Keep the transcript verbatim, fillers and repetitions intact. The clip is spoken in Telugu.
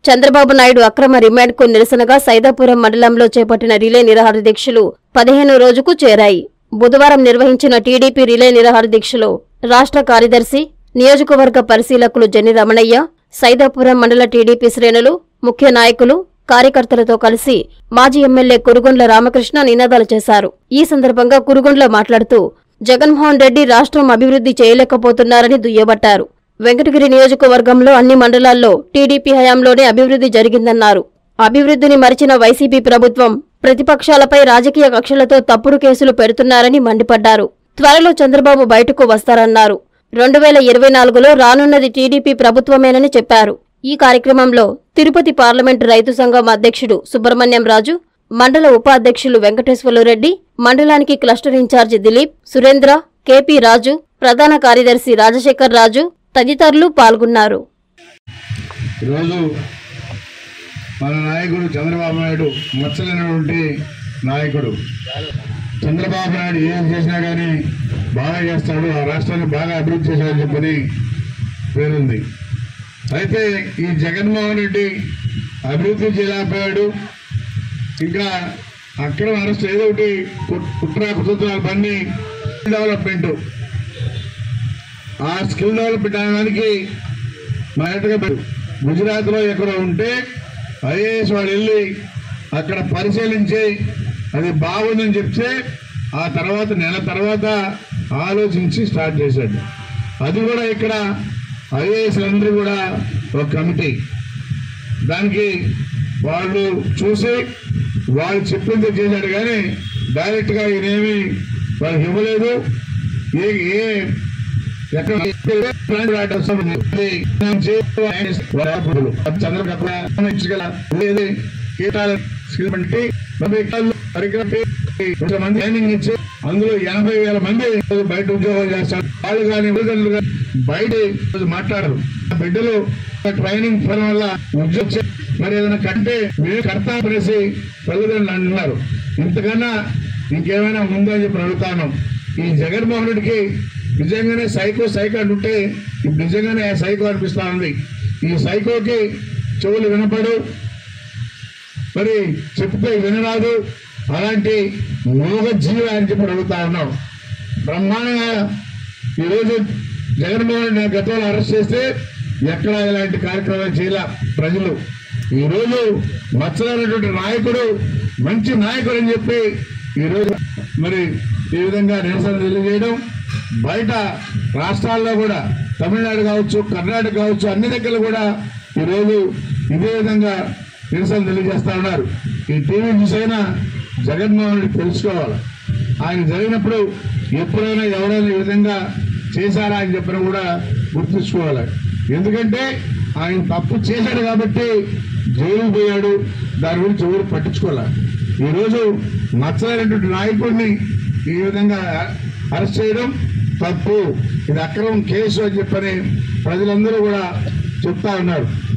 చంద్రబాబు నాయుడు అక్రమ రిమాండ్కు నిరసనగా సైదాపురం మండలంలో చేపట్టిన రిలే నిరాహార దీక్షలు పదిహేను రోజుకు చేరాయి. బుధవారం నిర్వహించిన టీడీపీ రిలే నిరాహార దీక్షలో రాష్ట్ర కార్యదర్శి, నియోజకవర్గ పరిశీలకులు జని రమణయ్య, సైదాపురం మండల టీడీపీ శ్రేణులు, ముఖ్య నాయకులు, కార్యకర్తలతో కలిసి మాజీ ఎమ్మెల్యే కురుగుండ్ల రామకృష్ణ నినాదాలు చేశారు. ఈ సందర్భంగా కురుగుండ్ల మాట్లాడుతూ జగన్మోహన్ రెడ్డి రాష్ట్రం అభివృద్ధి చేయలేకపోతున్నారని దుయ్యబట్టారు. వెంకటగిరి నియోజకవర్గంలో అన్ని మండలాల్లో టీడీపీ హయాంలోనే అభివృద్ధి జరిగిందన్నారు. అభివృద్ధిని మరిచిన వైసీపీ ప్రభుత్వం ప్రతిపక్షాలపై రాజకీయ కక్షలతో తప్పుడు కేసులు పెడుతున్నారని మండిపడ్డారు. త్వరలో చంద్రబాబు బయటకు వస్తారన్నారు. రెండు వేల ఇరవై నాలుగులో రానున్నది టీడీపీ ప్రభుత్వమేనని చెప్పారు. ఈ కార్యక్రమంలో తిరుపతి పార్లమెంటు రైతు సంఘం అధ్యక్షుడు సుబ్రహ్మణ్యం రాజు, మండల ఉపాధ్యక్షులు వెంకటేశ్వర్లురెడ్డి, మండలానికి క్లస్టర్ ఇన్ఛార్జి దిలీప్, సురేంద్ర, కేపీ రాజు, ప్రధాన కార్యదర్శి రాజశేఖర్ రాజు తదితరులు పాల్గొన్నారు. ఈరోజు మన నాయకుడు చంద్రబాబు నాయుడు మచ్చలేనటువంటి నాయకుడు. చంద్రబాబు నాయుడు ఏం చేసినా కానీ బాగా చేస్తాడు, ఆ రాష్ట్రాన్ని బాగా అభివృద్ధి చేశాడని చెప్పని పేరుంది. అయితే ఈ జగన్మోహన్ రెడ్డి అభివృద్ధి చేయలేకపోయాడు. ఇంకా అక్రమ అరెస్ట్ ఏదో ఒకటి కుట్ర కుతంత్రాలు పని డెవలప్మెంట్, ఆ స్కిల్ డెవలప్మెంట్ అనడానికి మొదటగా గుజరాత్లో ఎక్కడో ఉంటే ఐఏఎస్ వాళ్ళు వెళ్ళి అక్కడ పరిశీలించి అది బాగుందని చెప్తే ఆ తర్వాత నెల తర్వాత ఆలోచించి స్టార్ట్ చేశాడు. అది కూడా ఇక్కడ ఐఏఎస్ అందరూ కూడా ఒక కమిటీ, దానికి వాళ్ళు చూసి వాళ్ళు చెప్పింది చేశాడు కానీ డైరెక్ట్గా ఈయనేమి వాళ్ళకి ఇవ్వలేదు. ఏ ఏ ఎక్కడ మంది ట్రైనింగ్ ఇచ్చి అందులో ఎనభై వేల మంది బయట ఉద్యోగాలు చేస్తారు. వాళ్ళు కానీ బయట మాట్లాడరు. బిడ్డలు ట్రైనింగ్ ఫలం వల్ల ఉద్యోగం మరి ఏదైనా కంటే మేము కర్తా పనేసి తల్లిదండ్రులు అంటున్నారు. ఇంతకన్నా ఇంకేమైనా ఉందో అని చెప్పి అడుగుతాను. ఈ జగన్మోహన్ రెడ్డికి నిజంగానే సైకో సైకో అంటుంటే ఇప్పుడు నిజంగానే సైకో అనిపిస్తా ఉంది. ఈ సైకోకి చెవులు వినపడు, మరి చెప్తే వినరాదు, అలాంటి మూగ జీవి అని చెప్పి అడుగుతా ఉన్నాం. బ్రహ్మాండంగా ఈరోజు జగన్మోహన్ రెడ్డి గతంలో అరెస్ట్ చేస్తే ఎక్కడ ఇలాంటి కార్యక్రమాలు చేయాల ప్రజలు. ఈరోజు మచ్చలైనటువంటి నాయకుడు మంచి నాయకుడు అని చెప్పి ఈరోజు మరి ఈ విధంగా నిరసన తెలియజేయడం, బయట రాష్ట్రాల్లో కూడా తమిళనాడు కావచ్చు, కర్ణాటక కావచ్చు, అన్ని దగ్గర కూడా ఈరోజు ఇదే విధంగా నిరసన తెలియజేస్తా ఉన్నారు. ఈ టీవీ చూసైనా జగన్మోహన్ రెడ్డి తెలుసుకోవాలి. ఆయన జరిగినప్పుడు ఎప్పుడైనా ఎవరైనా ఈ విధంగా చేశారా అని చెప్పిన కూడా గుర్తుంచుకోవాలి. ఎందుకంటే ఆయన తప్పు చేశాడు కాబట్టి జైలుకు పోయాడు, దాని గురించి ఎవరు పట్టించుకోవాలి. ఈరోజు నచ్చలేనటువంటి నాయకుడిని ఈ విధంగా అరెస్ట్ చేయడం తప్పు, ఇది అక్రమం కేసు అని చెప్పని ప్రజలందరూ కూడా చెప్తా ఉన్నారు.